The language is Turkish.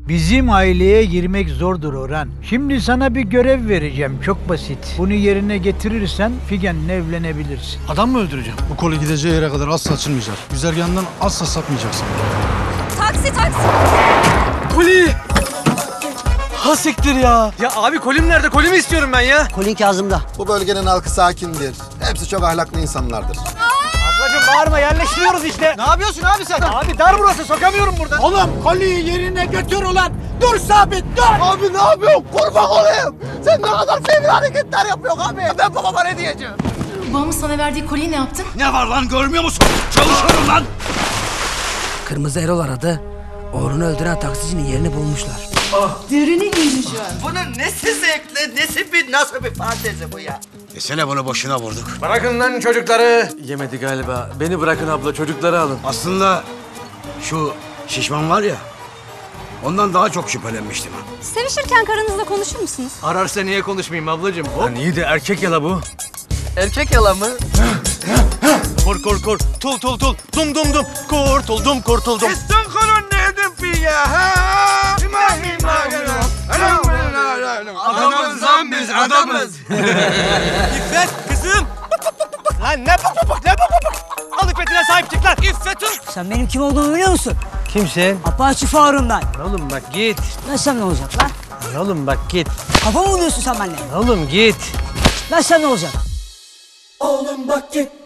Bizim aileye girmek zordur Orhan. Şimdi sana bir görev vereceğim, çok basit. Bunu yerine getirirsen Figen'le evlenebilirsin. Adam mı öldüreceğim? Bu kolu gideceği yere kadar asla açılmayacak. Güzergahından asla sapmayacaksın. Taksi! Koli! Ha siktir ya. Ya abi kolim nerede? Kolimi istiyorum ben ya. Kolin Kazım'da. Bu bölgenin halkı sakindir. Hepsi çok ahlaklı insanlardır. Ablacığım bağırma, yerleştiriyoruz işte. Ne yapıyorsun abi sen? Abi dar burası, sokamıyorum buradan. Oğlum koliyi yerine götür ulan. Dur sabit dur. Abi ne yapıyorsun? Kurban olayım. Sen ne kadar fevri hareketler yapıyorsun abi. Ben babama ne diyeceğim? Babamın sana verdiği kolyeyi ne yaptın? Ne var lan, görmüyor musun? Çalışıyorum lan. Kırmızı Erol aradı. Oğlunu öldüren taksicinin yerini bulmuşlar. Dürünü yiyeceğim. Bunun nesi zevkli, nasıl bir fantezi bu ya? Desene bunu boşuna vurduk. Bırakın lan çocukları. Yemedi galiba. Beni bırakın abla, çocukları alın. Aslında şu şişman var ya, ondan daha çok şüphelenmiştim. Sevişirken karınızla konuşur musunuz? Ararsa niye konuşmayayım ablacığım? Lan iyi de erkek yala bu. Erkek yala mı? Kor. Tul. Dum. Kurtuldum. Sen kolun neydin fi ya? Adamız lan biz, adamız. İffet kızım. Lan ne bak. Al İffet'ine sahip çık lan. İffet'im. Sen benim kim olduğumu biliyor musun? Kimsin? Apache Faruk'um ben. Oğlum bak git. Lan sen ne olacak lan? Oğlum bak git. Kafa mı buluyorsun sen benimle? Oğlum git. Lan sen ne olacak? Oğlum bak git.